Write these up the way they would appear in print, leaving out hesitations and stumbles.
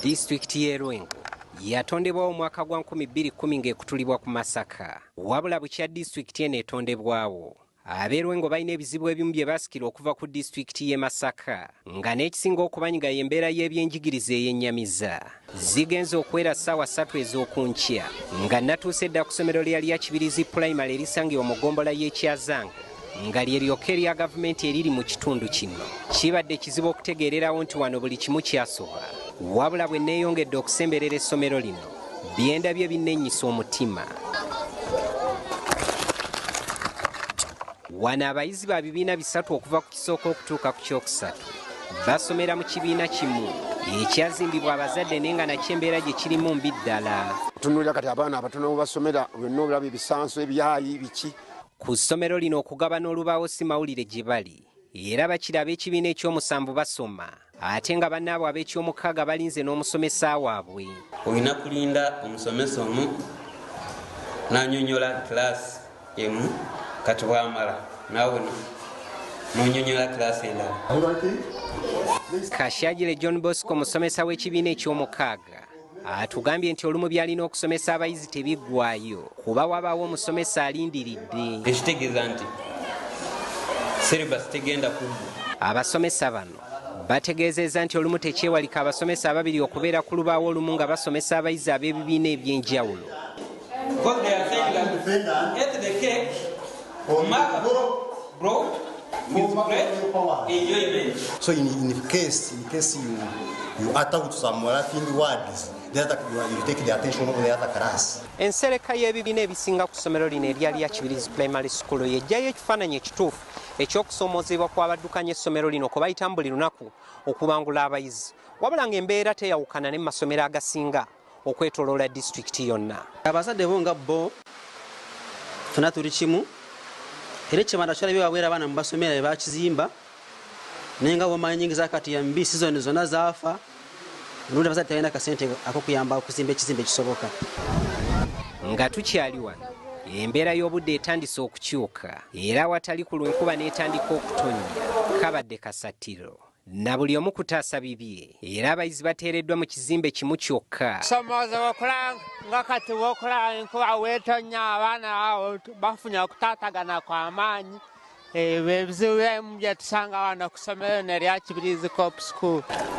Disitulikiti y'e Lwengo yatondebwawo omwaka gwa 2010 ng'ekutulibwa ku Masaka. Wabula bukya disitulikiti eno etondebwawo, ab'e Lwengo balina ebizibu ebimu bye basikira okuva ku disitulikiti y'e Masaka, nga n'ekisinga okubanyiga y'embeera y'ebyenjigiriza ey'ennyamiza. Zigenze okuwera ssaawa 3 ez'okunkya nga natuuse dda ku ssomero lya Kibirizi Primary erisangibwa mu ggombolola y'Ekyazanga, nga lye lyokka erya gavumenti eriri mu kitundu kino. Kibadde kizibu okutegeererawo nti wano buli kimu kyasoba, wabula bwe neeyongedde okusemberera essomero lino byendabye binnenyisa omutima. Wano abayizi ba bibiina bisatu okuva ku kisooka okutuuka ku kyokusatu basomera mu kibiina kimu ekyazimbibwa abazadde naye nga nakyo embeera gye kirimu mbi ddala. Tunuulira kati abaana abatono bwe basomera byonna obulaba ebisanso ebyayi biki. Ku ssomero lino okugabana olubaawo si mawulire gye bali, era bakiri ab'ekibiina ekyomusanvu basoma ate nga bannaabwe ab'ekyomukaaga balinze n'omusomesa waabwe. Olina kulinda omusomesa omu n'annyonnyola kilaasi emu, kati bw'amala naawe n'onnyonnyola kilaasi endala. Kashyagire John Bosco, omusomesa w'ekibiina eky'omukaaga, atugambye nti olumu byalina okusomesa abayizi tebiggwaayo kuba wabaawo omusomesa alindiridde. Ekitegeeza nti syllabus tegenda kuggwa. Abasomesa bano bategeezezza nti olumu tekyewalika abasomesa ababiri okubeera ku lubaawo olumu nga basomesa abayizi ab'ebibiina eby'enjawulo. So in case you utter with some laughing words, you take the attention of the other class. Ensereka y'ebibiina ebisinga ku ssomero lino erya Kibirizi Primary School yejjayo ekifaananyi ekituufu eky'okusomoozebwa kw'abaddukanya essomero lino kwe bayitamu buli lunaku okubangula abayizi, wabula ng'embeera teyawukana ne mu masomero agasinga okwetooloola disitulikiti yonna. Abazadde bo nga bo funa tuli kimu, era ekibanda kyalabye wabwera abaana mu basomera bye bakizimba naye nga bwomanyi nyingiza kati ya mbi sizoni zonna zaafa, nundi abazadde talina kasente ak'okuyamba okuzimba ekizimbe ekisoboka. Nga tukyali wano, embeera y'obudde etandise okukyuka era awatali ku lwenkuba n'etandika okutonnya kabadde kasatiro na buli omu kutaasa bibye, era abayizi bateereddwa mu kizimbe kimu kyokka. Somooza okulaba nga kati bw'okulaba enkuba weetonnya abaana awo bafunye okutaatagana kw'amaanyi. Ebizibu ebimu bye tusanga wano ku ssomero erya Kibirizi Cop School.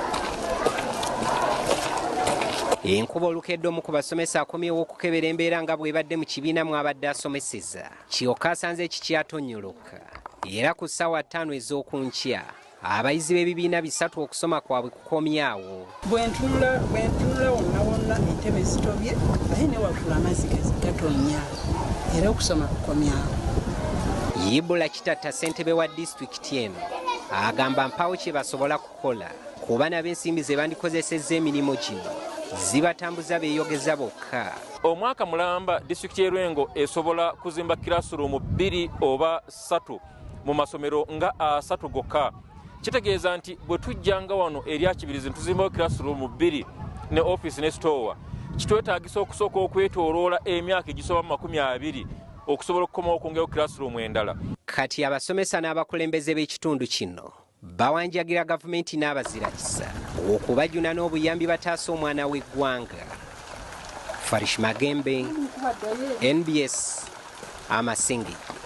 Enkuba olukedde omu ku basomesa akomyewo okukebera embeera nga bw'ebadde mu kibiina mw'abadde asomeseza, kyokka asanze kikyatonnyoloka, era ku ssaawa 5 ez'okunkya abayizi b'ebibiina bisatu okusoma kwabwe kukomyawo. Bwentunula wonna wonna entebe zitobye ate ne waggulu amazzi gatonnya era okusoma kukomyawo. Yibula Kitatta, ssentebe wa disitulikiti eno, agamba mpawo kye basobola kukola kuba n'ab'ensimbi ze bandikozesezza emirimu gino zibatambuza beeyogeza bokka. Omwaka mulamba disitulikiti y'e Lwengo esobola kuzimba kirasiruumu 2 oba 3 mu masomero nga 3 gokka. Kitegeeza nti bwe tujjanga wano erya Kibirizi tuzimbawo kirasiruumu 2 ne office ne store, kitwetaagisa okusooka okwetooloola emyaka egisoba 20 okusobola okukomawo okwongerawo kirasiruumu endala. Kati abasomesa n'abakulembeze b'ekitundu kino bawanjagira gavumenti n'abazira okubajjuna n'obuyambi bataasa omwana w'eggwanga. Farish Magembe, NBS, Amasengejje.